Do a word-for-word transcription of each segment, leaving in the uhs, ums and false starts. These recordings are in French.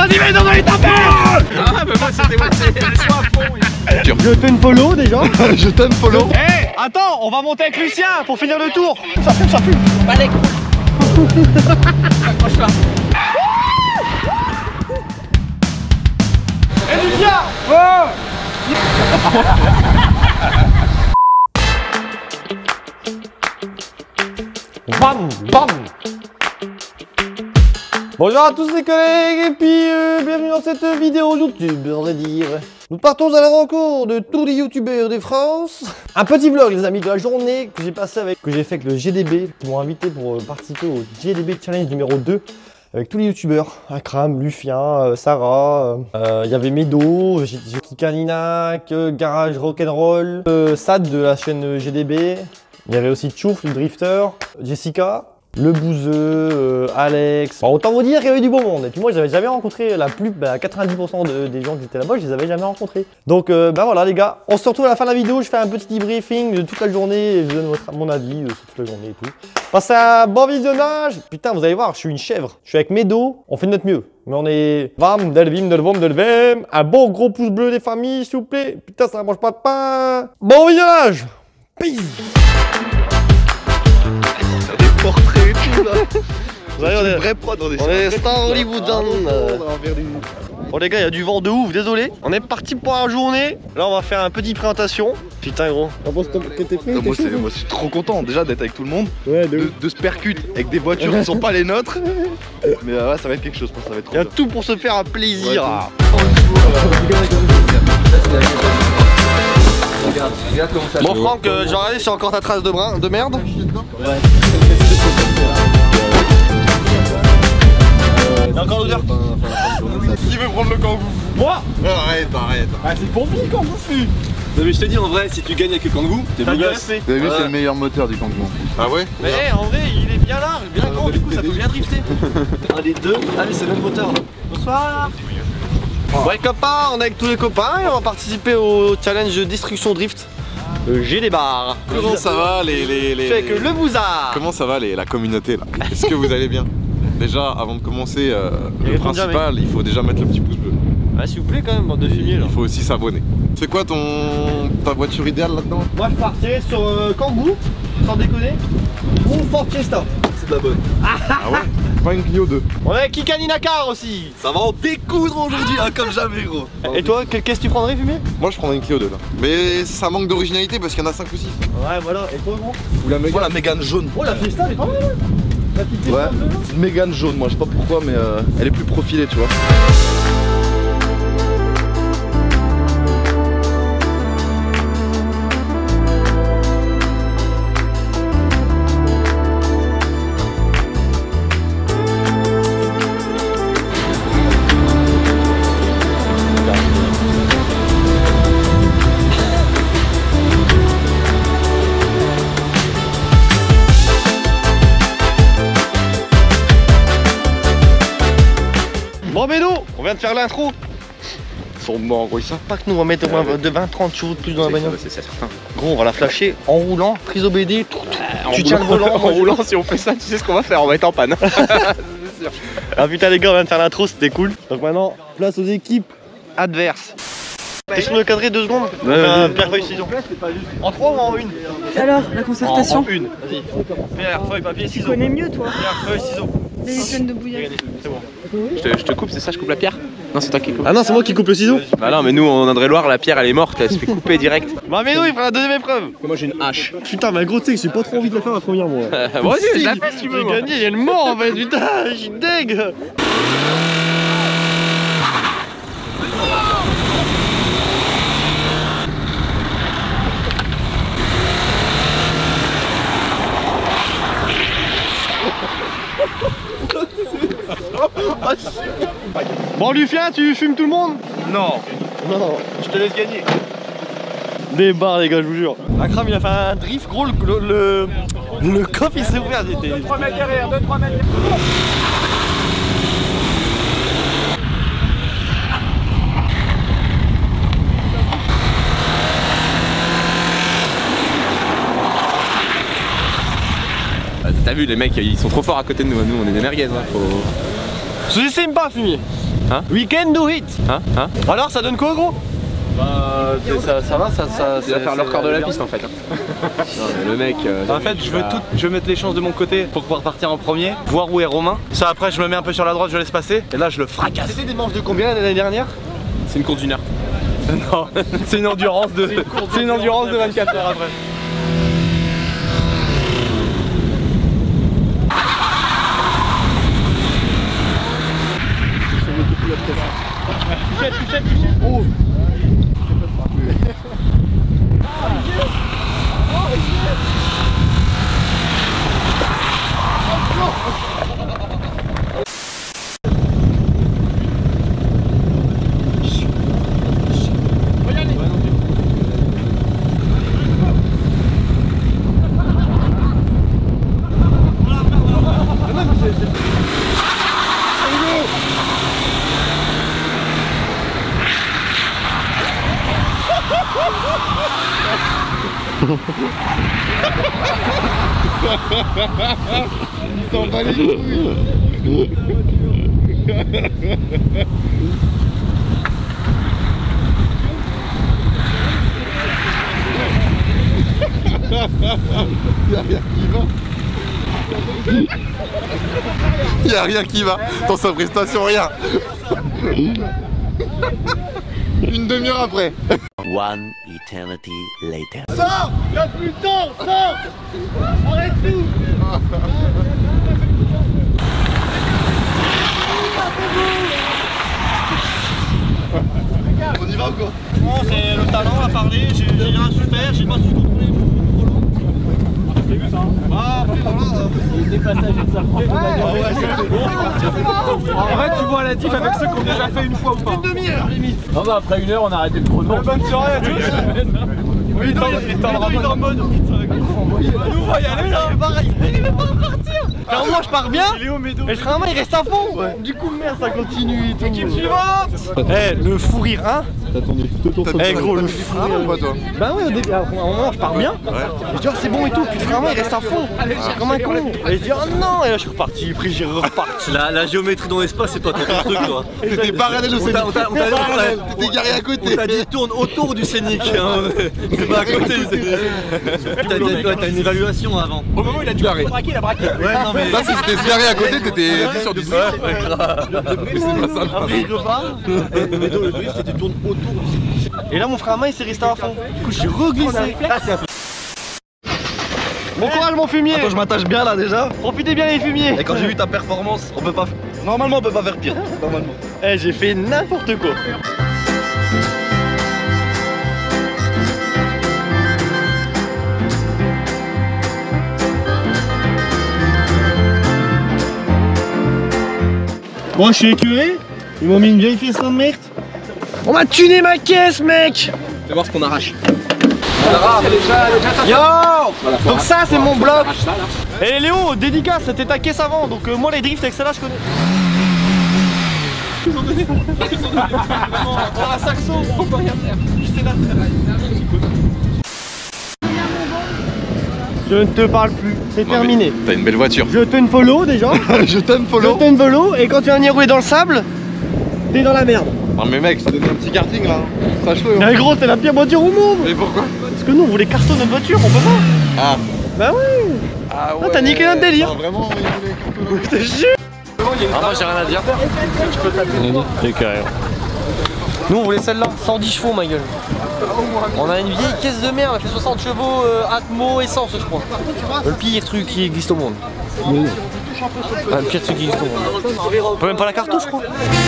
Vas-y, mais non, allez taper. Ah, mais moi, c'était moi, c'est à fond. Je te follow déjà. Je t'aime follow. Eh, hey, attends, on va monter avec Lucien pour finir le tour. Ça fume, ça fume. Allez. Accroche-toi. Eh, Lucien. Oh. Bam, bam. Bonjour à tous les collègues et puis euh, bienvenue dans cette vidéo YouTube, on va dire. Nous partons à la rencontre de tous les youtubeurs de France. Un petit vlog les amis de la journée que j'ai passé avec, que j'ai fait avec le G D B, qui m'ont invité pour euh, participer au G D B Challenge numéro deux. Avec tous les youtubeurs, Akram, Lufien, euh, Sarah, il euh, y avait Medo, Kika Ninac, euh, Garage Rock'n'Roll, euh, Sad de la chaîne G D B, il y avait aussi Tchouf, le drifter, Jessica, le Bouzeux, euh, Alex. Bon, autant vous dire qu'il y avait du beau monde. Et puis moi, j'avais jamais rencontré la plus, bah, quatre-vingt-dix pour cent de, des gens qui étaient là-bas, je les avais jamais rencontrés. Donc, euh, bah voilà les gars, on se retrouve à la fin de la vidéo. Je fais un petit debriefing de toute la journée, et je donne votre, mon avis euh, sur toute la journée et tout. Passez un bon visionnage. Putain, vous allez voir, je suis une chèvre. Je suis avec Medo, on fait de notre mieux. Mais on est... Vam, delvim, delvom, delvem. Un bon gros pouce bleu des familles, s'il vous plaît. Putain, ça mange pas de pain. Bon visionnage. Peace. Des portraits et tout là. Vous allez, on est vrai prod, on est, on est star hollywoodien. Bon les gars, il y a du vent de ouf, désolé. On est parti pour la journée. Là, on va faire un petit présentation. Putain, gros. Moi, moi, je suis trop content déjà d'être avec tout le monde. Ouais, de, de, de se percuter avec des voitures qui sont pas les nôtres. Mais euh, ouais, ça va être quelque chose, ça va être trop. Il y a bien. tout pour se faire un plaisir. Ouais, bon, Franck, euh, j'ai regardé, c'est encore ta trace de, brin, de merde. Ouais. Il y a encore l'odeur. Qui veut prendre le kangou? Moi. Arrête, arrête. Ah, c'est pour lui, kangou fut. Non mais je te dis en vrai, si tu gagnes avec le kangou, t'es beau gosse. Vous avez vu, c'est le meilleur moteur du kangou. Ah ouais? Mais hey, en vrai, il est bien large, bien grand, du coup ça peut bien drifter. Un des deux. Ah mais c'est le même moteur. Bonsoir. Ouais copains, on est avec tous les copains et on va participer au challenge de destruction drift. Le G des bars. Comment ça va les... les, les Je suis avec le Bouzard. Comment ça va les, la communauté là? Est-ce que vous allez bien? Déjà, avant de commencer, euh, le principal, il faut déjà mettre le petit pouce bleu. Ah s'il vous plaît quand même, bande de fumier là. Il faut aussi s'abonner. C'est quoi ton ta voiture idéale là-dedans? Moi je partirais sur euh, Kangoo, sans déconner, ou Ford Fiesta. C'est de la bonne. Ah ouais? Pas une Clio deux. On est avec Kika Ninakar aussi. Ça va en découdre aujourd'hui, hein, comme jamais gros. Et toi, qu'est-ce que tu prendrais fumier? Moi je prendrais une Clio deux là. Mais ça manque d'originalité parce qu'il y en a cinq ou six. Ouais voilà, et toi gros? Ou la Mégane. Oh, la Mégane jaune. Oh la Fiesta elle est pas mal hein. La petite ouais, bleue, là. une Mégane jaune, moi je sais pas pourquoi mais euh, elle est plus profilée tu vois. Bon Médo, on vient de faire l'intro. Ils sont morts gros, ils savent Pas que nous on va mettre au moins de vingt trente chevaux de plus dans la bagnole. C'est certain. Gros on va la flasher en roulant, prise au B D, tout, tout. Tu tiens le volant. En roulant, si on fait ça, tu sais ce qu'on va faire, on va être en panne. C'est sûr. Ah putain les gars, on vient de faire l'intro, c'était cool. Donc maintenant, place aux équipes adverses. Question de cadrer deux secondes. On fait un pierre feuille ciseaux. En trois ou en une? Alors, la concertation. En, en une, vas-y. Pierre feuille papier ciseaux. Tu connais mieux toi. Pierre feuille ciseaux. Les chaînes de bouillage. C'est bon. Je te, je te coupe, c'est ça, je coupe la pierre? Non, c'est toi qui coupe. Ah non, c'est moi qui coupe le ciseau. Bah non, mais nous en Indre-et-Loire, la pierre elle est morte, elle se fait couper direct. Bah mais non, il fera la deuxième épreuve. Moi j'ai une hache. Putain, mais gros, tu sais que j'ai pas trop envie de la faire la première moi. Moi aussi, je la fais si tu veux. J'ai moi. gagné, il y a le mort en fait, putain, je suis deg. Bon Lufien, tu fumes tout le monde? Non. Non, Je te laisse gagner. des barres les gars, je vous jure. Akram il a fait un drift gros, le, le, le, le coffre il s'est ouvert. deux trois mètres derrière, deux trois mètres derrière. T'as vu, les mecs ils sont trop forts à côté de nous, nous on est des merguez. Hein, faut... Sous-estime pas fumier. Hein? We can do it. Hein? Hein? Alors ça donne quoi gros? Bah ça, ça va, ça, ça, ça va faire le record de la piste en fait. Non, mais le mec. Euh, en fait, je veux tout, je veux mettre les chances de mon côté pour pouvoir partir en premier, voir où est Romain. Ça après, je me mets un peu sur la droite, je laisse passer, et là je le fracasse. C'était des manches de combien l'année dernière? C'est une course d'une heure. Non, c'est une endurance de, c'est une endurance de vingt-quatre heures après. Oh. Il s'en bat les couilles. Y'a rien qui va. Y'a rien qui va. Dans sa prestation, rien. Une demi-heure après. One eternity later. Sors! Y'a plus de temps! Sors! Arrête tout! On y va ou quoi? Bon, c'est le talent à parler, j'ai rien su faire, j'ai pas su contrôler mon prolo. J'ai vu ça. Ah, après voilà. Des passages de sa propre En fait, tu vois la diff avec ceux qui ont déjà fait une fois ou pas. Une demi-heure limite. Non, bah après une heure, on a arrêté le chrono. Bonne soirée à tous. Oui, il est en mode. Nous, on va y aller là. Il veut pas repartir. Alors moi je pars bien, Il est au Médo. et le frein à main il reste à fond. Du coup merde ça continue et tout. Équipe suivante. Eh le fou rire hein. Eh gros le fou Ah rire. non, pas toi. Bah ouais au début, à un moment je pars bien. Et je dis oh c'est bon et tout, puis le frein à main il reste à fond. Comme un con. Et je dis oh non, et là je suis reparti, après j'ai reparti. La, la géométrie dans l'espace, c'est pas ton truc, toi. T'étais parallèle au On t'a- on t'a- on t'a- on t'a- T'étais garé à On côté. t'a dit tourne autour du scénic, hein. C'est pas à côté. T'as t'as- t'as une évaluation avant. Au moment où il a dû braquer, il a braqué. Ouais, non mais. Là, si t'étais garé à côté, t'étais dix sur dix. Ouais, grave. Mais c'est pas ça. Après, je repars. Le médo, le brief, c'était tourne autour du scénic. Et là mon frein à main il s'est resté à fond. Du coup j'ai reglissé. Bon courage mon fumier. Attends, je m'attache bien là déjà. Profitez bien les fumiers. Et quand j'ai vu ta performance, on peut pas. Normalement, on peut pas faire pire. Normalement. Eh j'ai fait n'importe quoi. Moi je suis écœuré, ils m'ont mis une vieille fiesta de merde. On m'a tuné ma caisse mec. Fais voir ce qu'on arrache. Yo. Donc ça c'est mon bloc. Et Léo, dédicace, c'était ta caisse avant, donc euh, moi les drifts avec celle-là je connais. Ils ont donné. Ils ont donné. Dans la saxo, on peut rien faire. C'est là. Je ne te parle plus, c'est terminé. T'as une belle voiture. Je te follow déjà. Je t'aime, Je follow. te follow et quand tu vas venir rouler dans le sable, t'es dans la merde. Non, mais mec, ça donne un petit karting là. Sache-le. Mais gros, c'est la pire voiture au monde. Mais pourquoi? Parce que nous on voulait cartonner notre voiture, on peut pas. Ah. Bah oui. Ah ouais. T'as niqué notre délire. Non, vraiment, il voulait Je te jure. Ah, moi j'ai rien à dire. Nous on voulait celle-là, cent dix chevaux ma gueule. On a une vieille caisse de merde, elle fait soixante chevaux, euh, Atmo, essence je crois. Le pire truc qui existe au monde. Ah, le pire truc qui existe au monde. On peut même pas la cartouche je crois.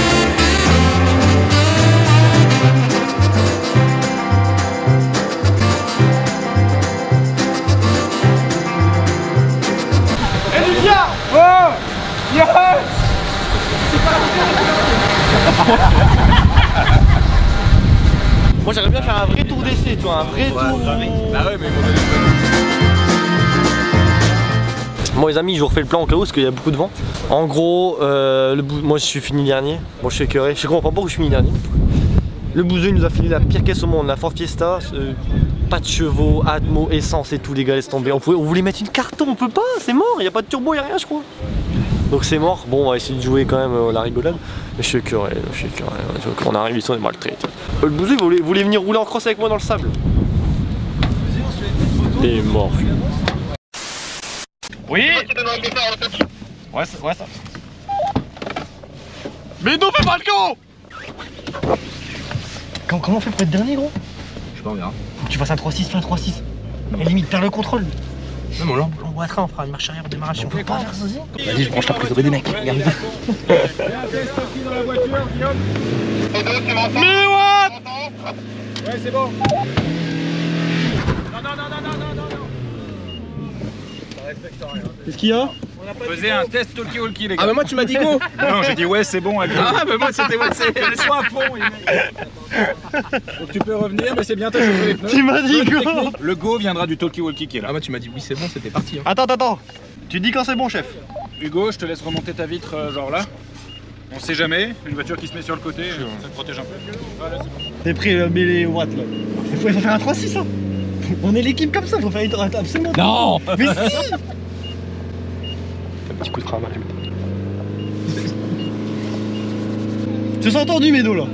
Moi j'aimerais bien faire un vrai tour d'essai, tu vois, un vrai tour. Bah ouais, mais Bon les amis, je vous refais le plan au cas où parce qu'il y a beaucoup de vent. En gros, euh, le bou... moi je suis fini dernier. Bon je suis écœuré, je comprends pas pourquoi je suis fini dernier. Le bouseux il nous a filé la pire caisse au monde, la Ford Fiesta, euh, pas de chevaux, Atmo, essence et tout les gars, laisse tomber. On, pouvait... on voulait mettre une carton, on peut pas, c'est mort, il y a pas de turbo, il y a rien je crois. Donc c'est mort. Bon, on va essayer de jouer quand même euh, la rigolade. Mais je suis écœuré, je suis écœuré. Quand on arrive ici, on est maltraité. Euh, le bouseux, vous voulez, vous voulez venir rouler en cross avec moi dans le sable? Il est mort. Oui. Ouais, ça, ouais, ça. Mais non, fais pas le con. Comment, comment on fait pour être dernier, gros? Je sais pas, on verra. Faut que tu fasses un trois six, fais un trois six. Et limite, perds le contrôle. Même on l'en. L'emboîtera, on fera une marche arrière au démarrage. On peut pas faire ça aussi. Vas-y, je branche la prise au des mecs. Regarde. Mais what? Ouais, c'est bon. Non, non, non, non, non, non, non. Ça respecte rien. Qu'est-ce qu'il y a? Faisais un test talkie-walkie, les gars. Ah bah moi tu m'as dit go. Non, j'ai dit ouais, c'est bon. Avec Ah bah moi c'était ouais c'est. les soins à fond. Donc tu peux revenir, mais c'est bien, t'as chauffé les pneus. Tu m'as dit go. Le go viendra du talkie-walkie qui est là. Ah bah tu m'as dit oui c'est bon, c'était parti. Hein. Attends, attends, attends. Tu dis quand c'est bon, chef? Hugo, je te laisse remonter ta vitre, euh, genre là. On sait jamais, une voiture qui se met sur le côté, euh, ça te protège un peu. Voilà, c'est bon. T'es pris le mêlé watts là. Il faut, il faut faire un trois six, hein. On est l'équipe comme ça, faut faire une absolument. Non. Mais si. Un petit coup de crame. Je sens entendu mes dos là.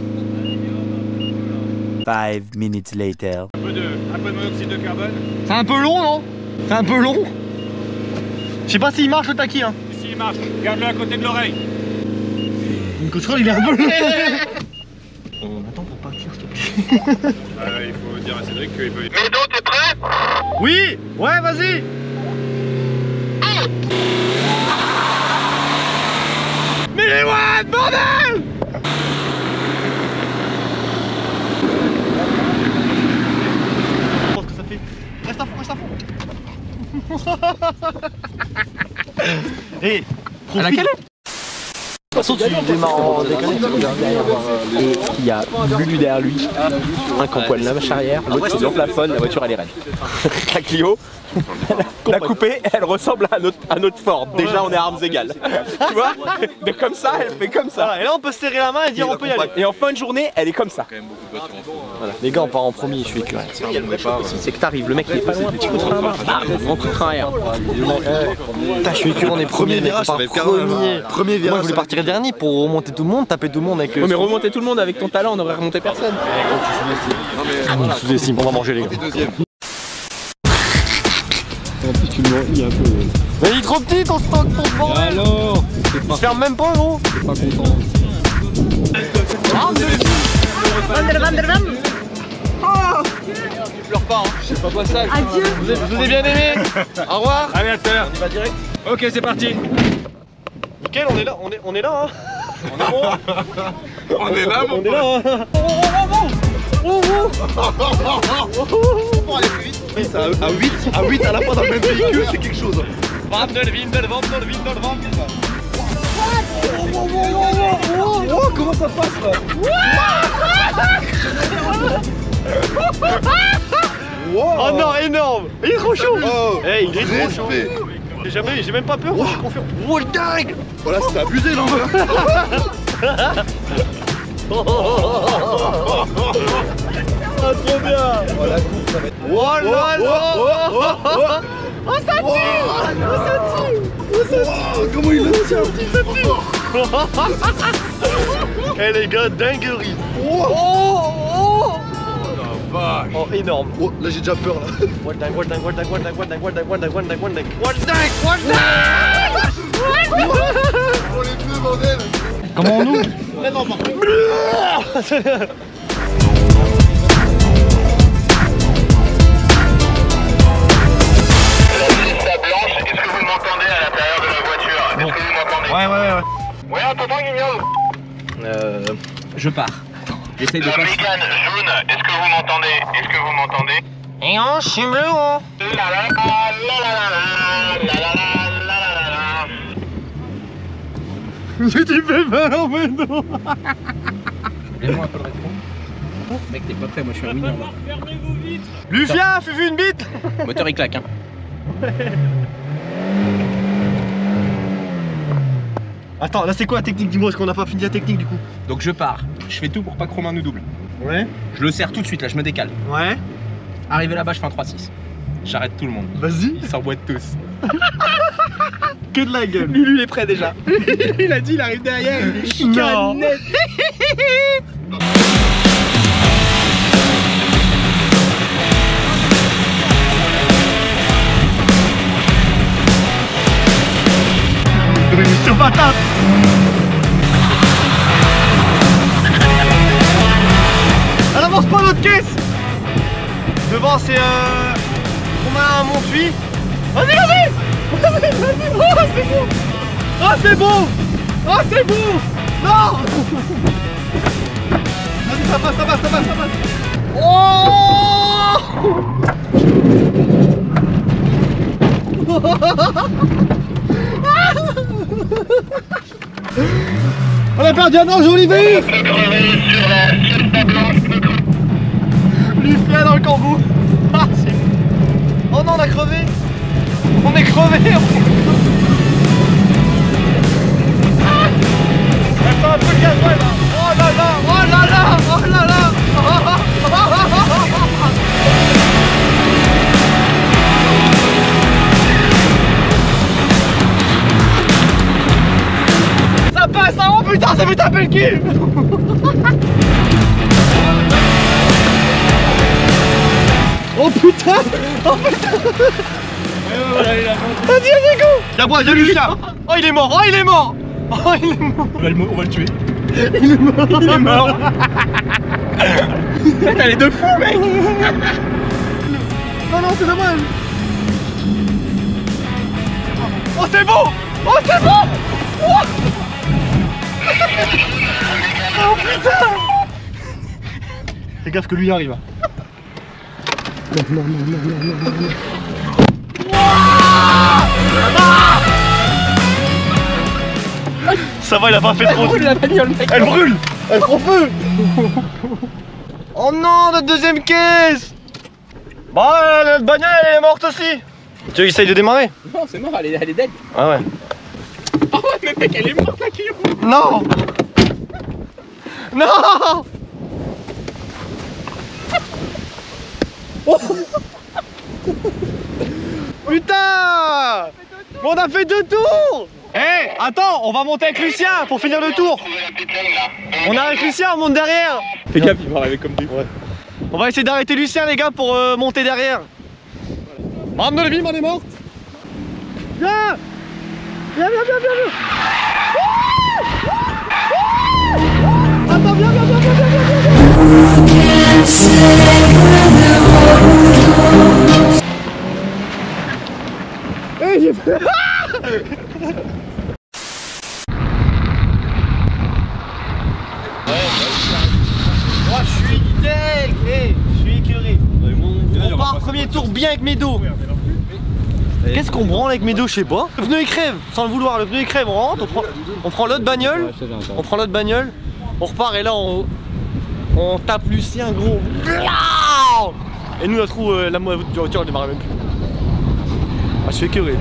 Five minutes later. Un peu de, un peu de monoxyde de carbone. C'est un peu long, non? C'est un peu long. Je sais pas s'il marche le taquis, hein. Ici il marche, garde-le à côté de l'oreille. Le contrôle il est un peu long. On attend pour partir s'il te plaît. Euh, il faut dire à Cédric qu'il peut... Médo, t'es prêt? Oui. Ouais, vas-y. Mais les what, bordel! Je pense que ça fait... Reste à fond, reste à fond. Hé, À laquelle? De toute façon, tu démarres en décalé. Et il y a Lulu derrière lui, un qui empoigne la marche arrière, l'autre qui plafonne, la voiture elle est raide. La Clio, la coupée, elle ressemble à notre, à notre Ford. Déjà on est à armes égales. Tu vois? Mais comme ça, elle fait comme ça. Et là on peut se serrer la main et dire on peut y aller. Et en fin de journée, elle est comme ça. Voilà. Les gars on part en premier, je suis écœuré. Il y a le vrai choc aussi, c'est que t'arrives, le mec il est pas loin, petit coup de train à main, grand coup de train arrière. Putain, je suis écœuré, on est premier virage, ça va être premier. Premier virage. Moi je voulais partir dernier pour remonter tout le monde, taper tout le monde avec. Ouais, mais remonter tout le monde avec ton talent, on aurait remonté personne. On sous-estime, on va manger les gars. Deuxième. En plus tu le il est un peu. Mais il est trop petit ton stock, ton bordel. Alors il se ferme même pas gros. T'es pas content. Tu pleures pas, hein. Je sais pas quoi ça. Adieu. Je vous ai bien aimé. Au revoir. Allez, à tout à l'heure. On y va direct. Ok, c'est parti. Nickel, on est là, on est, on est là hein. On est là, mon On est là hein. pote. À huit, à huit à la fois dans le même véhicule, c'est quelque chose. Oh, comment ça passe là? Oh non, énorme. Il est trop chaud. Oh, hey, il est trop chaud. respect. J'ai jamais, j'ai même pas peur, je suis confiant. Oh, dingue. Voilà, c'était abusé là. Ah, trop bien. Oh, la course, ça va être... Oh là là. Oh, ça tire. Oh, ça tire. Oh, comment il a tiré. Eh les gars, dinguerie. Oh, Oh, oh, énorme. oh, là j'ai déjà peur là. What dingue, what dingue, what dingue, what dingue, what dingue, what dingue, what dingue, what dingue, what dingue. What dingue, what Oh, les pneus, bordel. Comment on ouvre? Blanche, est-ce que vous m'entendez à l'intérieur de la voiture? Est-ce que vous m'entendez? Ouais, ouais, ouais. Ouais, on t'entend, Guignol. Euh, je pars. J'essaye de La passer. Mégane jaune, est-ce que vous m'entendez? Est-ce que vous m'entendez? Et on chime le haut. La la la la la la la la la la. Tu fais mal en médo. Mets-moi un peu de rétro. Mec, t'es pas prêt, moi je suis un winner. Là. Lucien, fais vu une bite. Moteur il claque, hein. Attends, là c'est quoi la technique? Dis-moi, est-ce qu'on n'a pas fini la technique du coup? Donc je pars. Je fais tout pour pas que Romain nous double. Ouais. Je le serre tout de suite, là, je me décale. Ouais. Arrivé là-bas, je fais un trois six. J'arrête tout le monde. Vas-y. Ils s'emboîtent tous. que de la gueule. Lulu il est prêt déjà. Il a dit il arrive derrière, il est chicane net. Sur patate. Elle avance pas notre caisse. Devant c'est euh... on a un Montfuit. Vas-y, vas-y. Vas-y, vas-y. Oh c'est bon. Oh c'est bon. Oh c'est bon. Non. Vas-y ça passe, ça passe, ça passe, ça passe. Oh. On a perdu un ange Olivier. Lucien dans le cambou. Ah, oh non on a crevé. On est crevé. Ah, elle fait un peu de gasoil là. Oh là là. Oh là là. Oh là là. Oh, oh, oh, oh, oh, oh. Ça passe hein. Oh putain ça fait taper le cul. Oh putain. Oh putain. Vas-y vas-y go. Y'a bois de Lucien. Oh il est mort. Oh il est mort. Oh il est mort. On va le, on va le tuer. Il est mort. Il est mort. T'as les deux fous mec. Non non c'est dommage. Oh c'est bon. Oh c'est bon. Oh, oh putain. Fais gaffe que lui arrive. Non, non, non, non, non, non, non. Ah, ça va, il a pas fait trop. Elle brûle la bagnole, mec. Elle brûle. Elle prend feu. Oh non, notre deuxième caisse. Bah, notre bagnole elle est morte aussi. Tu essayes de démarrer? Non, c'est mort, elle est, elle est dead. Ah ouais. Oh ouais, mais mec, elle est morte la Clio. Non. Non. Oh. Putain. On a fait deux tours. Eh hey, attends, on va monter avec Lucien pour finir le tour. On est avec Lucien, on monte derrière. Fais gaffe, il va arriver comme des... Ouais. On va essayer d'arrêter Lucien les gars pour euh, monter derrière. Madame de Lévy, elle est morte. Viens. Viens, viens, viens, viens, viens. Attends, viens, viens, viens, viens, viens, viens, viens. Hey, j'ai fait... Moi, je suis deg. Hey, je suis écœuré. On part premier tour bien avec mes dos. Qu'est-ce qu'on branle avec mes dos, je sais pas. Le pneu il crève, sans le vouloir, le pneu il crève, on rentre, on prend, on prend l'autre bagnole, on prend l'autre bagnole, on repart et là on, on tape Lucien gros. Et nous on trouve euh, la voiture elle démarre même plus. Ah, je suis écœuré.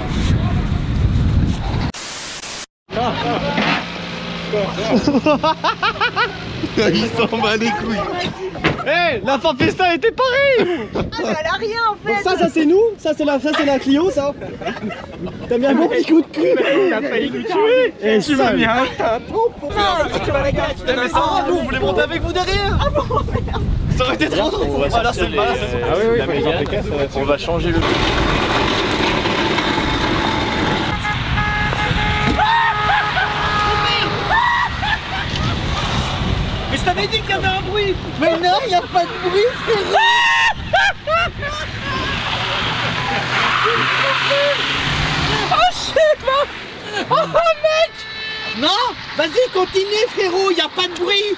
Il s'en bat les couilles. Eh, hey, la fin Fiesta était pareille. Ah mais elle a rien en fait. Donc ça, ça c'est nous, ça c'est la, ça c'est la Clio, ça. T'as mis un bon petit coup de cul. Il a failli nous tuer. Et tu m'as mis un tapon. Tu vas la gare. Mais ça va, nous on voulait monter avec vous derrière. Ah bon, merde. Ça aurait été trop drôle. Ah là c'est pas là, c'est ah oui oui. On va changer le. Mais je t'avais dit qu'il y avait un bruit. Mais non, il n'y a pas de bruit, frérot. Oh shit man. Oh mec. Non, vas-y continue frérot, il n'y a pas de bruit.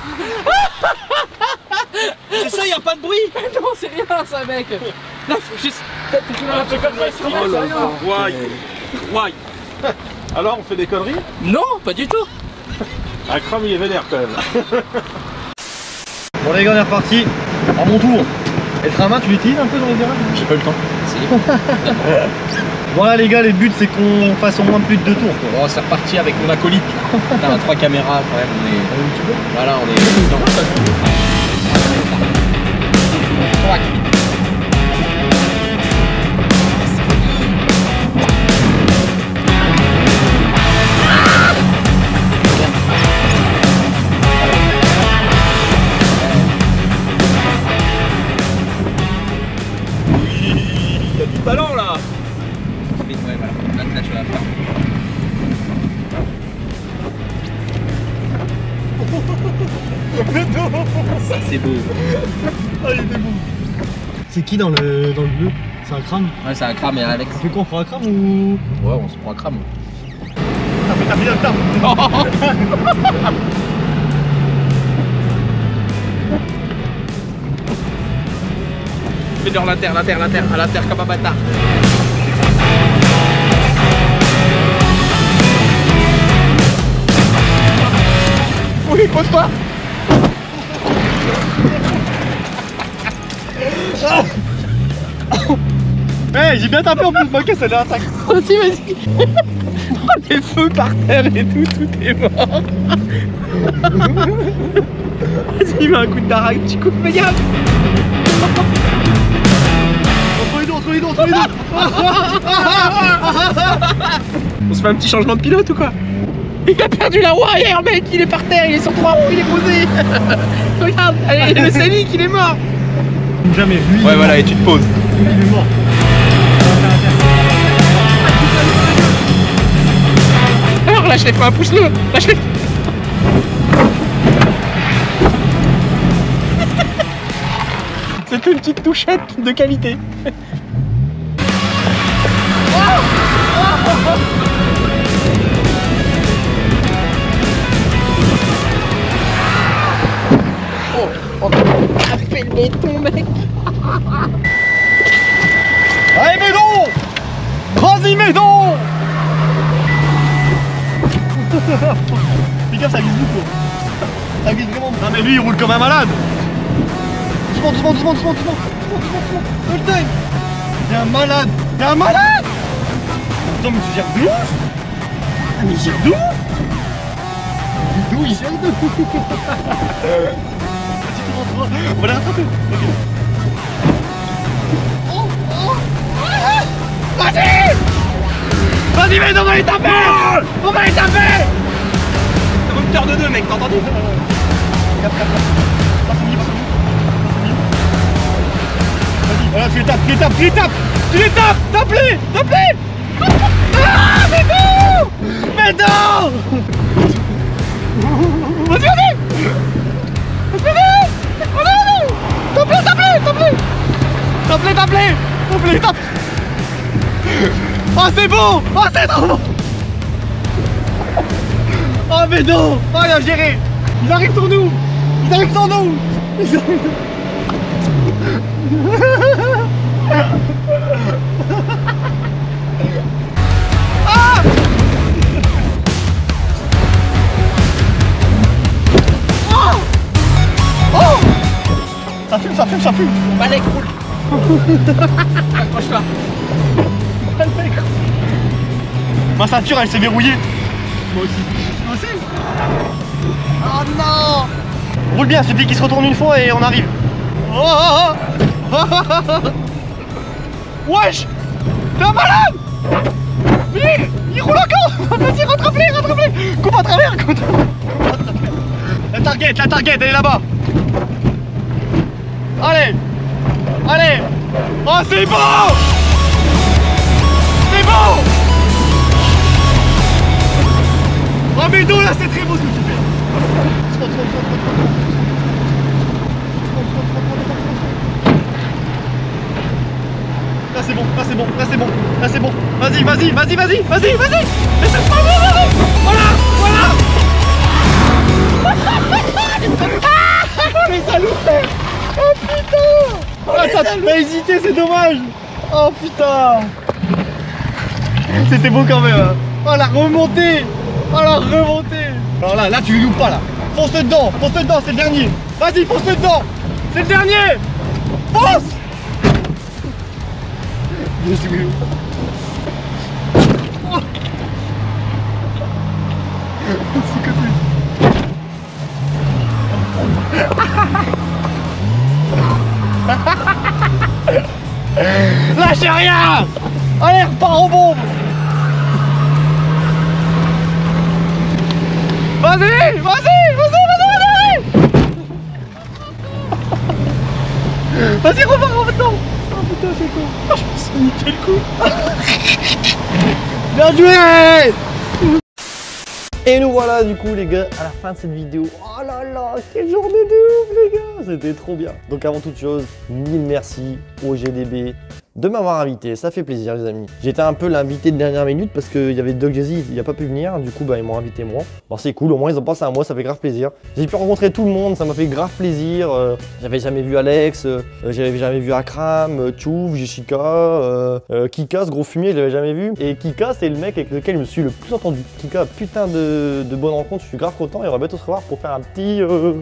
C'est ça, il n'y a pas de bruit. Non c'est rien ça mec. Là faut juste... Oh là là. Why Why Alors on fait des conneries? Non, pas du tout. Ah Chrome il est vénère quand même. Bon les gars on est reparti. À mon tour. Et le train à main tu l'utilises un peu dans les virages? J'ai pas eu le temps. Bon là les gars, les buts c'est qu'on fasse au moins plus de deux tours quoi. Bon, c'est reparti avec mon acolyte. On a trois caméras quand même, on est... Voilà, on est... Ouais, voilà. Là, là, tu vas la faire. Ça, c'est beau. Ah, il était beau. C'est qui dans le, dans le bleu? C'est un crâne? Ouais, c'est un crâne, et Alex. On fait quoi? On prend un crâne ou... Ouais, on se prend un crâne. T'as fait ta vie là. Fais dans l'inter, l'inter, l'inter, à l'inter comme un bâtard. Oui, pose-toi. Eh, hey, j'ai bien tapé en plus, ma caisse elle est intacte. Vas-y, vas-y. Oh, des feux par terre et tout, tout est mort. Vas-y, mets un coup de darac, petit coup de mégane. Entre les deux, entre les deux, entre les deux. On se fait un petit changement de pilote ou quoi? Il a perdu la roue arrière, mec, il est par terre, il est sur trois roues, il est posé. Regarde, allez, le Scénic, il est mort. Jamais vu. Ouais, voilà, et tu te poses. Il est mort. Alors, lâche les freins, pousse-le, lâche les freins. C'était une petite touchette de qualité. Oh, on a fait le béton, mec. Allez, Médon! Vas-y, Médon! Fais gaffe, ça glisse beaucoup. Ça glisse vraiment. Non, mais lui, il roule comme un malade. Doucement, doucement, doucement, doucement, doucement, doucement, doucement. Hold time. T'es un malade. T'es un malade. Attends, mais tu gères de ouf. Ah, mais il gère de ouf. D'où il gère de ouf. Vas-y, tout rentre. On va les rattraper. Ok. Oh, oh. Vas-y. Vas-y, mais on va les taper. On va les taper. C'est un moteur de deux, mec, t'as entendu? Cap, cap, cap. Pas fini, pas fini. Voilà, tu les tapes, tu les tapes, tu les tapes, tu les tapes, tape-les, tape-les. Ah, mais non. Mais non. Vas-y, vas-y. Vas-y, vas-y. Tape-les, tape-les, tape-les. Tape-les, tape-les, tape-les, tape. Oh, c'est bon. Oh, c'est trop bon. Oh, mais non. Oh, il a géré. Ils arrivent sur nous. Ils arrivent sur nous. Ils arrivent... Ah! Oh! Oh! Ça fume, ça fume, ça fume. Balek roule. Accroche-toi. Ma ceinture, elle s'est verrouillée. Moi aussi. Moi aussi. Oh non! Roule bien, suffit qu'il se retourne une fois et on arrive. Oh, oh, oh. Wesh! T'es un malade! Mais il roule encore! Vas-y, rattrape-les, rattrape-les! Coupe à travers, coupe à travers. La target, la target, elle est là-bas! Allez! Allez! Oh, c'est bon! C'est bon! Oh, mais non, là, c'est très beau ce que tu fais! Là c'est bon, là c'est bon, là c'est bon, là c'est bon. Vas-y, vas-y, vas-y, vas-y, vas-y, vas-y. Laisse-moi, voilà, voilà. Oh les saloperies. Oh putain. Ah, t'as hésité, c'est dommage. Oh putain. C'était beau quand même. Hein. Oh la remontée. Oh la remontée. Alors là, là tu lui loupes pas là. Fonce dedans, fonce dedans, c'est le dernier. Vas-y, fonce dedans. C'est le dernier. Fonce. Je suis où? Oh. C'est côté. Lâchez rien. Allez, repars en bombe. Vas-y, vas-y, vas-y, vas-y, vas-y. Vas-y, repars en dedans. Oh putain, c'est con. Oh, je me suis niqué le coup. Bien joué! Et nous voilà du coup les gars à la fin de cette vidéo. Oh là là, quelle journée de ouf les gars, c'était trop bien. Donc avant toute chose, mille merci au G D B de m'avoir invité, ça fait plaisir les amis. J'étais un peu l'invité de dernière minute parce qu'il y avait Doug Jazzy, il n'a pas pu venir, du coup bah ils m'ont invité moi. Bon c'est cool, au moins ils ont pensé à moi, ça fait grave plaisir. J'ai pu rencontrer tout le monde, ça m'a fait grave plaisir. Euh, j'avais jamais vu Alex, euh, j'avais jamais vu Akram, euh, Tchouf, Jessica, euh, euh, Kika, ce gros fumier je l'avais jamais vu. Et Kika c'est le mec avec lequel je me suis le plus entendu. Kika, putain de, de bonne rencontre, je suis grave content et on va bientôt se revoir pour faire un petit... Euh...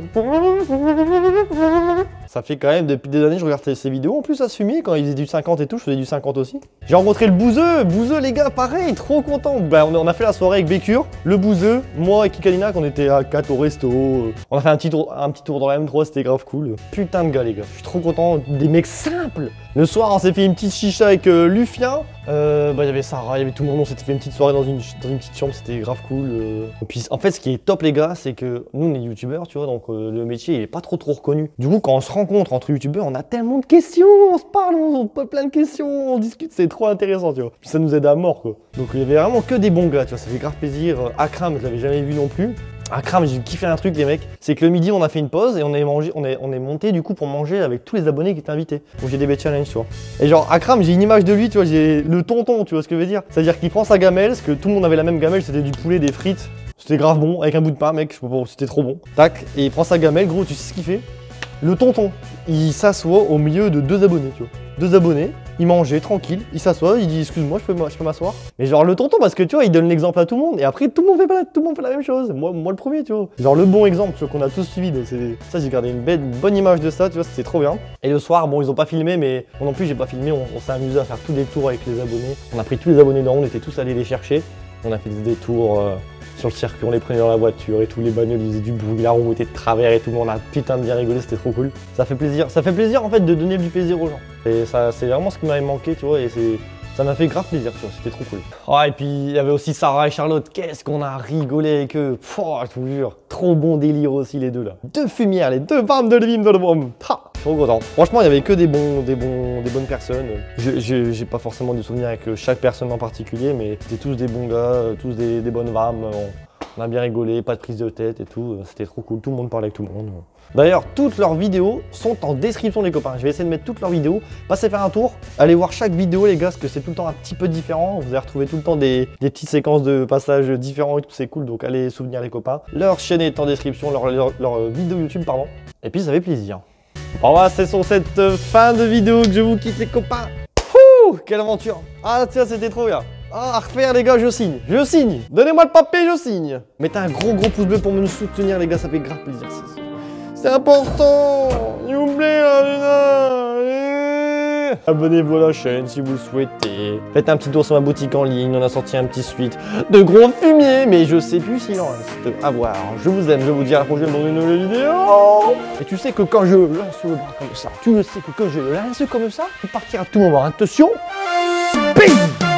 Ça fait quand même depuis des années je regarde ses vidéos, en plus à se fumer, quand il faisait du cinquante et tout, je faisais du cinquante aussi. J'ai rencontré le Bouzeux, Bouzeux les gars, pareil, trop content. Bah, on, a, on a fait la soirée avec Bécure, le Bouzeux, moi et Kikalina, qu'on était à quatre au resto. On a fait un petit tour, un petit tour dans la M trois, c'était grave cool. Putain de gars les gars, je suis trop content, des mecs simples. Le soir on s'est fait une petite chicha avec euh, Lufia, euh, bah il y avait Sarah, il y avait tout le monde, on s'était fait une petite soirée dans une, dans une petite chambre, c'était grave cool. Euh. Et puis en fait ce qui est top les gars, c'est que nous on est youtubeurs tu vois, donc euh, le métier il est pas trop trop reconnu. Du coup quand on se rencontre entre youtubeurs, on a tellement de questions, on se parle, on, on pose plein de questions, on discute, c'est trop intéressant tu vois. Puis ça nous aide à mort quoi. Donc il y avait vraiment que des bons gars tu vois, ça fait grave plaisir. Akram je l'avais jamais vu non plus. Akram, j'ai kiffé un truc les mecs, c'est que le midi on a fait une pause et on est mangé, on est, on est monté du coup pour manger avec tous les abonnés qui étaient invités. Donc j'ai des bêtes challenges tu vois. Et genre Akram, j'ai une image de lui tu vois, j'ai le tonton tu vois ce que je veux dire. C'est-à-dire qu'il prend sa gamelle, parce que tout le monde avait la même gamelle, c'était du poulet, des frites. C'était grave bon, avec un bout de pain mec, je sais pas, c'était trop bon. Tac, et il prend sa gamelle, gros tu sais ce qu'il fait? Le tonton, il s'assoit au milieu de deux abonnés tu vois. Deux abonnés, il mangeait tranquille, il s'assoit, il dit excuse-moi, je peux, je peux m'asseoir. Mais genre le tonton parce que tu vois, il donne l'exemple à tout le monde et après tout le monde fait pas la, tout le monde fait la même chose. Moi, moi le premier tu vois. Genre le bon exemple tu vois qu'on a tous suivi. Donc ça j'ai gardé une, belle, une bonne image de ça, tu vois, c'était trop bien. Et le soir, bon ils ont pas filmé mais moi non plus j'ai pas filmé, on, on s'est amusé à faire tous les tours avec les abonnés. On a pris tous les abonnés dans, on était tous allés les chercher. On a fait des tours euh, sur le circuit, on les prenait dans la voiture et tous les bagnoles ils faisaient du bruit, la roue était de travers et tout le monde a putain de bien rigolé, c'était trop cool. Ça fait plaisir, ça fait plaisir en fait de donner du plaisir aux gens. Et ça c'est vraiment ce qui m'avait manqué tu vois et c'est... Ça m'a fait grave plaisir, tu vois, c'était trop cool. Oh, et puis il y avait aussi Sarah et Charlotte, qu'est-ce qu'on a rigolé avec eux. Pouh, je vous jure, trop bon délire aussi les deux là. Deux fumières, les deux femmes de l'hymne de l'homme. Trop content. Franchement, il y avait que des bons, des bons, des bonnes personnes. Je j'ai pas forcément de souvenirs avec chaque personne en particulier, mais c'était tous des bons gars, tous des, des bonnes femmes. On, on a bien rigolé, pas de prise de tête et tout. C'était trop cool, tout le monde parlait avec tout le monde. D'ailleurs, toutes leurs vidéos sont en description les copains. Je vais essayer de mettre toutes leurs vidéos. Passez faire un tour, allez voir chaque vidéo les gars, parce que c'est tout le temps un petit peu différent. Vous allez retrouver tout le temps des, des petites séquences de passages différents et tout, c'est cool. Donc allez souvenir les copains. Leur chaîne est en description, leur, leur, leur vidéo YouTube pardon. Et puis ça fait plaisir. Bon voilà, c'est sur cette fin de vidéo que je vous quitte les copains. Ouh, quelle aventure. Ah tiens, c'était trop bien. Ah, à refaire les gars, je signe, je signe. Donnez-moi le papier, je signe. Mettez un gros gros pouce bleu pour me soutenir les gars, ça fait grave plaisir. C'est important. N'oubliez rien. Abonnez-vous à la chaîne si vous le souhaitez. Faites un petit tour sur ma boutique en ligne, on a sorti un petit suite de gros fumier, mais je sais plus s'il en reste à voir. Je vous aime, je vous dis à la prochaine dans une nouvelle vidéo. Et tu sais que quand je lance le bras comme ça, tu le sais que quand je le lance comme ça, tu partiras à tout moment. Attention. Bing.